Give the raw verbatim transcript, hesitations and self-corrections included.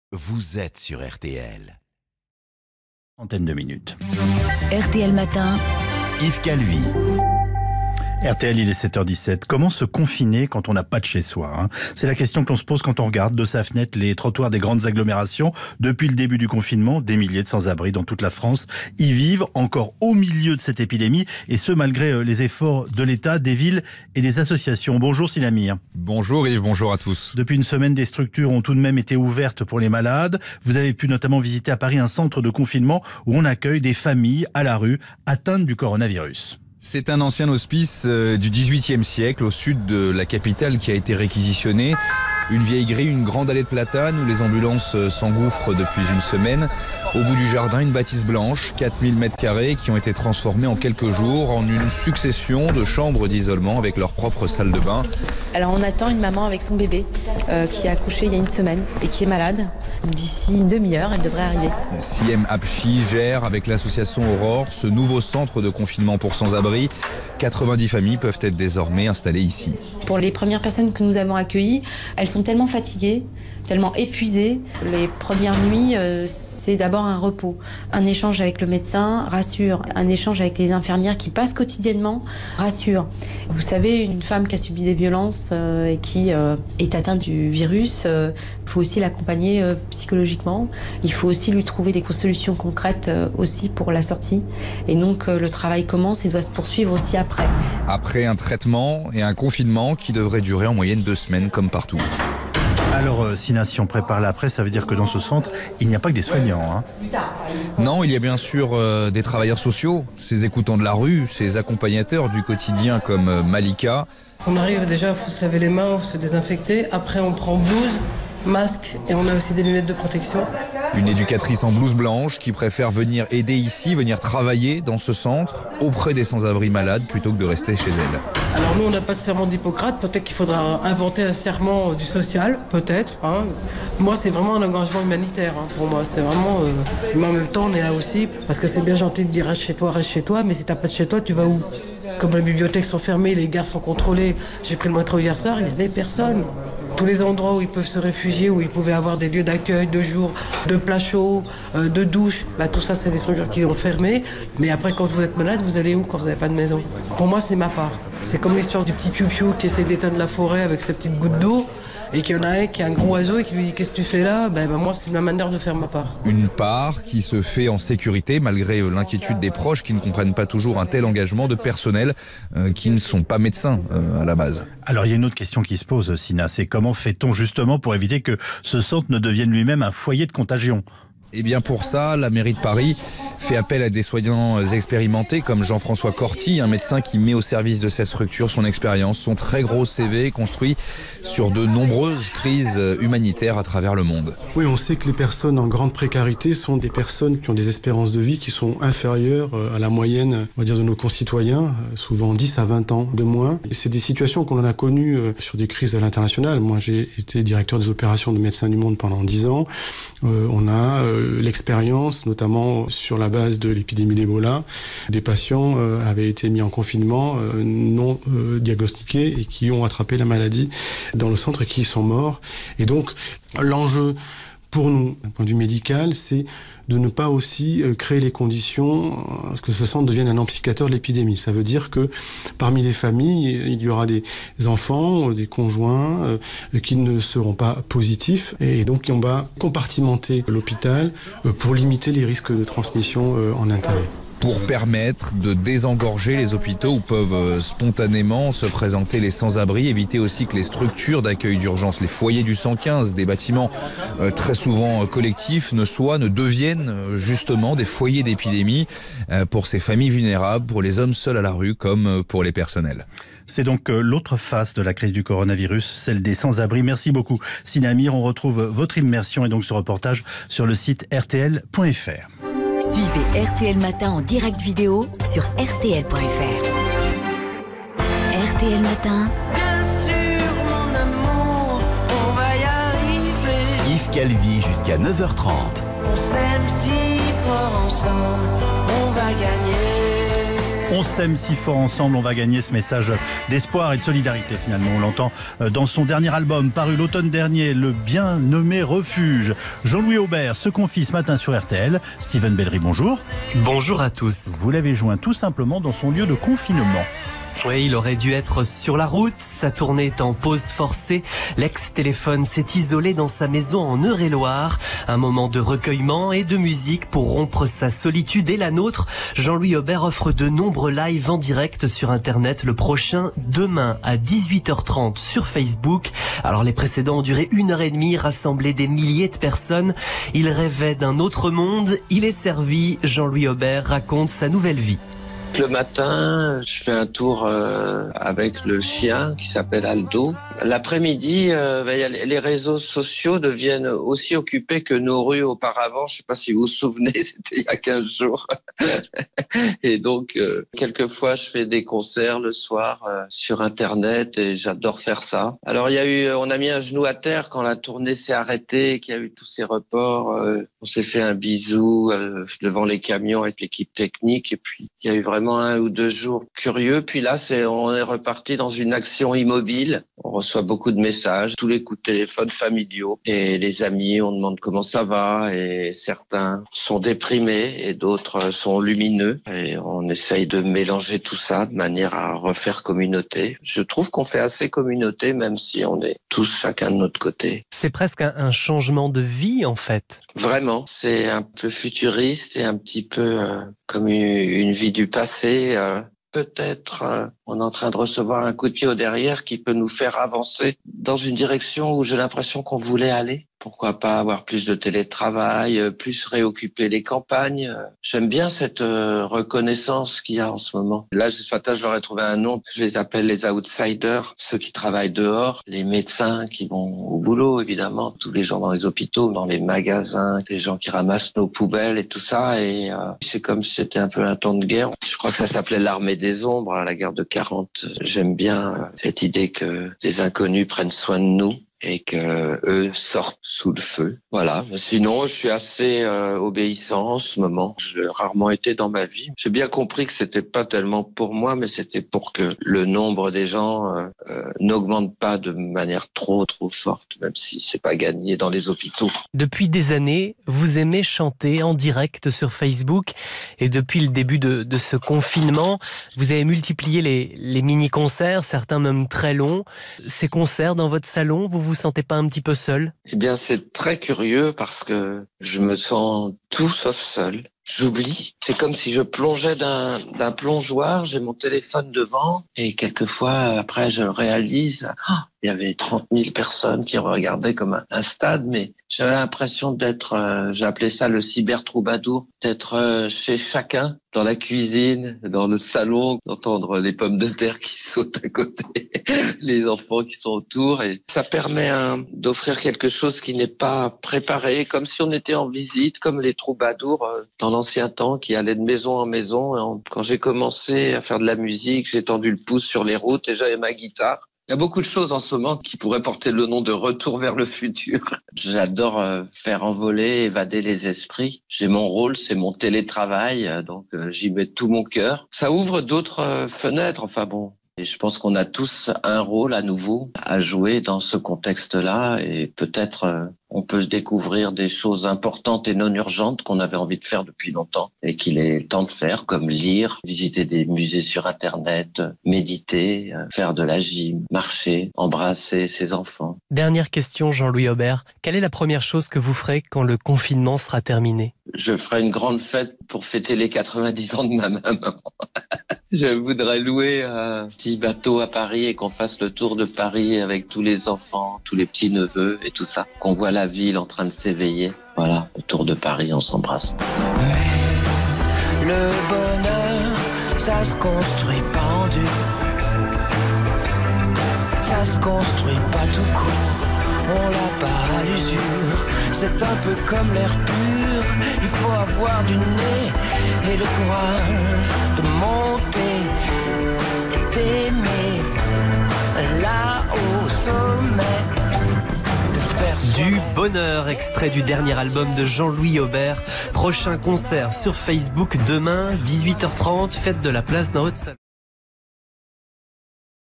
Vous êtes sur R T L. Antenne de minutes. R T L Matin. Yves Calvi. R T L, il est sept heures dix-sept. Comment se confiner quand on n'a pas de chez soi, hein? C'est la question que l'on se pose quand on regarde de sa fenêtre les trottoirs des grandes agglomérations. Depuis le début du confinement, des milliers de sans-abri dans toute la France y vivent, encore au milieu de cette épidémie, et ce malgré les efforts de l'État, des villes et des associations. Bonjour Sinamir. Bonjour Yves, bonjour à tous. Depuis une semaine, des structures ont tout de même été ouvertes pour les malades. Vous avez pu notamment visiter à Paris un centre de confinement où on accueille des familles à la rue atteintes du coronavirus. C'est un ancien hospice du dix-huitième siècle au sud de la capitale qui a été réquisitionné. Une vieille grille, une grande allée de platanes où les ambulances s'engouffrent depuis une semaine. Au bout du jardin, une bâtisse blanche, quatre mille mètres carrés qui ont été transformés en quelques jours en une succession de chambres d'isolement avec leur propre salle de bain. Alors on attend une maman avec son bébé euh, qui a accouché il y a une semaine et qui est malade. D'ici une demi-heure, elle devrait arriver. Siem Apchi gère avec l'association Aurore ce nouveau centre de confinement pour sans-abri. quatre-vingt-dix familles peuvent être désormais installées ici. Pour les premières personnes que nous avons accueillies, elles sont tellement fatiguées, tellement épuisées. Les premières nuits, euh, c'est d'abord un repos. Un échange avec le médecin rassure. Un échange avec les infirmières qui passent quotidiennement rassure. Vous savez, une femme qui a subi des violences euh, et qui euh, est atteinte du virus, il euh, faut aussi l'accompagner euh, psychologiquement. Il faut aussi lui trouver des solutions concrètes euh, aussi pour la sortie. Et donc euh, le travail commence et doit se poursuivre aussi après. Après un traitement et un confinement qui devrait durer en moyenne deux semaines comme partout. Alors, euh, Sina, si on prépare l'après, ça veut dire que dans ce centre, il n'y a pas que des soignants, hein. Non, il y a bien sûr euh, des travailleurs sociaux, ces écoutants de la rue, ces accompagnateurs du quotidien comme euh, Malika. On arrive déjà, il faut se laver les mains, se désinfecter. Après, on prend blouse, masque et on a aussi des lunettes de protection. Une éducatrice en blouse blanche qui préfère venir aider ici, venir travailler dans ce centre auprès des sans-abri malades plutôt que de rester chez elle. Alors nous, on n'a pas de serment d'Hippocrate, peut-être qu'il faudra inventer un serment du social, peut-être. Hein. Moi, c'est vraiment un engagement humanitaire, hein, pour moi. C'est vraiment... Euh... Mais en même temps, on est là aussi, parce que c'est bien gentil de dire reste chez toi, reste chez toi, mais si t'as pas de chez toi, tu vas où? Comme les bibliothèques sont fermées, les gares sont contrôlées. J'ai pris le métro hier soir, il n'y avait personne. Tous les endroits où ils peuvent se réfugier, où ils pouvaient avoir des lieux d'accueil, de jour, de plats chauds, euh, de douches, bah, tout ça, c'est des structures qui ont fermé. Mais après, quand vous êtes malade, vous allez où quand vous n'avez pas de maison? Pour moi, c'est ma part. C'est comme l'histoire du petit piou-piou qui essaie d'éteindre la forêt avec ses petites gouttes d'eau. Et qu'il y en a un qui est un gros oiseau et qui lui dit « Qu'est-ce que tu fais là ?» Ben, ben moi, c'est ma manière de faire ma part. Une part qui se fait en sécurité, malgré l'inquiétude des proches qui ne comprennent pas toujours un tel engagement de personnel euh, qui ne sont pas médecins euh, à la base. Alors, il y a une autre question qui se pose, Sina, c'est comment fait-on justement pour éviter que ce centre ne devienne lui-même un foyer de contagion? Eh bien pour ça, la mairie de Paris fait appel à des soignants expérimentés comme Jean-François Corti, un médecin qui met au service de cette structure son expérience, son très gros C V construit sur de nombreuses crises humanitaires à travers le monde. Oui, on sait que les personnes en grande précarité sont des personnes qui ont des espérances de vie qui sont inférieures à la moyenne, on va dire, de nos concitoyens, souvent dix à vingt ans de moins. Et c'est des situations qu'on en a connues sur des crises à l'international. Moi, j'ai été directeur des opérations de Médecins du Monde pendant dix ans. Euh, on a euh, l'expérience, notamment sur la base de l'épidémie d'Ebola. Des patients euh, avaient été mis en confinement euh, non euh, diagnostiqués et qui ont attrapé la maladie dans le centre et qui sont morts. Et donc, l'enjeu pour nous, d'un point de vue médical, c'est de ne pas aussi créer les conditions à ce que ce centre devienne un amplificateur de l'épidémie. Ça veut dire que parmi les familles, il y aura des enfants, des conjoints euh, qui ne seront pas positifs. Et donc, on va compartimenter l'hôpital euh, pour limiter les risques de transmission euh, en interne. Pour permettre de désengorger les hôpitaux où peuvent spontanément se présenter les sans-abri, éviter aussi que les structures d'accueil d'urgence, les foyers du cent quinze, des bâtiments euh, très souvent collectifs, ne soient, ne deviennent justement des foyers d'épidémie euh, pour ces familles vulnérables, pour les hommes seuls à la rue comme pour les personnels. C'est donc l'autre face de la crise du coronavirus, celle des sans-abri. Merci beaucoup, Sinamir. On retrouve votre immersion et donc ce reportage sur le site R T L point F R. Suivez R T L Matin en direct vidéo sur R T L point F R. R T L Matin. Bien sûr, mon amour, on va y arriver. Yves Calvi jusqu'à neuf heures trente. On s'aime si fort ensemble, on va gagner. On s'aime si fort ensemble, on va gagner ce message d'espoir et de solidarité finalement. On l'entend dans son dernier album paru l'automne dernier, le bien nommé Refuge. Jean-Louis Aubert se confie ce matin sur R T L. Steven Bellery, bonjour. Bonjour à tous. Vous l'avez joint tout simplement dans son lieu de confinement. Oui, il aurait dû être sur la route. Sa tournée est en pause forcée. L'ex-téléphone s'est isolé dans sa maison en Eure-et-Loire. Un moment de recueillement et de musique pour rompre sa solitude et la nôtre. Jean-Louis Aubert offre de nombreux lives en direct sur Internet. Le prochain, demain à dix-huit heures trente sur Facebook. Alors les précédents ont duré une heure et demie, rassemblé des milliers de personnes. Il rêvait d'un autre monde. Il est servi. Jean-Louis Aubert raconte sa nouvelle vie. Le matin, je fais un tour euh, avec le chien qui s'appelle Aldo. L'après-midi, euh, ben, y a les réseaux sociaux deviennent aussi occupés que nos rues auparavant. Je ne sais pas si vous vous souvenez, c'était il y a quinze jours. Et donc, euh, quelquefois, je fais des concerts le soir euh, sur Internet et j'adore faire ça. Alors, il y a eu, on a mis un genou à terre quand la tournée s'est arrêtée, qu'il y a eu tous ces reports. Euh, on s'est fait un bisou euh, devant les camions avec l'équipe technique et puis il y a eu vraiment un ou deux jours curieux. Puis là, c'est, on est reparti dans une action immobile. On reçoit beaucoup de messages, tous les coups de téléphone familiaux. Et les amis, on demande comment ça va. Et certains sont déprimés et d'autres sont lumineux. Et on essaye de mélanger tout ça de manière à refaire communauté. Je trouve qu'on fait assez communauté, même si on est tous chacun de notre côté. C'est presque un, un changement de vie, en fait. Vraiment, c'est un peu futuriste et un petit peu euh, comme une, une vie du passé. Euh, peut-être euh, on est en train de recevoir un coup de pied au derrière qui peut nous faire avancer dans une direction où j'ai l'impression qu'on voulait aller. Pourquoi pas avoir plus de télétravail, plus réoccuper les campagnes. J'aime bien cette euh, reconnaissance qu'il y a en ce moment. Là, ce matin, je leur ai trouvé un nom. Je les appelle les outsiders, ceux qui travaillent dehors, les médecins qui vont au boulot, évidemment, tous les gens dans les hôpitaux, dans les magasins, les gens qui ramassent nos poubelles et tout ça. Et euh, c'est comme si c'était un peu un temps de guerre. Je crois que ça s'appelait l'armée des ombres, hein, la guerre de quarante. J'aime bien euh, cette idée que les inconnus prennent soin de nous et que eux sortent sous le feu. Voilà. Sinon, je suis assez euh, obéissant en ce moment. Je l'ai rarement été dans ma vie. J'ai bien compris que c'était pas tellement pour moi, mais c'était pour que le nombre des gens euh, euh, n'augmente pas de manière trop trop forte, même si c'est pas gagné dans les hôpitaux. Depuis des années, vous aimez chanter en direct sur Facebook et depuis le début de, de ce confinement, vous avez multiplié les, les mini-concerts, certains même très longs. Ces concerts dans votre salon, vous vous vous sentez pas un petit peu seul? Eh bien, c'est très curieux parce que je me sens tout sauf seul. J'oublie. C'est comme si je plongeais d'un, d'un plongeoir, j'ai mon téléphone devant et quelquefois après je réalise, oh, il y avait trente mille personnes qui regardaient comme un, un stade, mais j'avais l'impression d'être, euh, j'ai appelé ça le cyber-troubadour, d'être euh, chez chacun, dans la cuisine, dans le salon, d'entendre les pommes de terre qui sautent à côté, les enfants qui sont autour. Et ça permet hein, d'offrir quelque chose qui n'est pas préparé, comme si on était en visite, comme les troubadours euh, dans l'ancien temps qui allaient de maison en maison. Et en, quand j'ai commencé à faire de la musique, j'ai tendu le pouce sur les routes et j'avais ma guitare. Il y a beaucoup de choses en ce moment qui pourraient porter le nom de retour vers le futur. J'adore euh, faire envoler, évader les esprits. J'ai mon rôle, c'est mon télétravail, euh, donc euh, j'y mets tout mon cœur. Ça ouvre d'autres euh, fenêtres, enfin bon. Et je pense qu'on a tous un rôle à nouveau à jouer dans ce contexte-là et peut-être euh, on peut découvrir des choses importantes et non urgentes qu'on avait envie de faire depuis longtemps et qu'il est temps de faire, comme lire, visiter des musées sur Internet, méditer, euh, faire de la gym, marcher, embrasser ses enfants. Dernière question, Jean-Louis Aubert. Quelle est la première chose que vous ferez quand le confinement sera terminé? Je ferai une grande fête pour fêter les quatre-vingt-dix ans de ma maman. Je voudrais louer un petit bateau à Paris et qu'on fasse le tour de Paris avec tous les enfants, tous les petits-neveux et tout ça. Qu'on voit la ville en train de s'éveiller. Voilà, le tour de Paris, on s'embrasse. Mais le bonheur, ça se construit pas en dur. Ça se construit pas tout court. On l'a pas à l'usure. C'est un peu comme l'air pur. Il faut avoir du nez et le courage de monter et d'aimer là au sommet, de faire du bonheur, extrait du dernier album de Jean-Louis Aubert. Prochain concert sur Facebook demain, dix-huit heures trente, fête de la place dans Haute-Saône.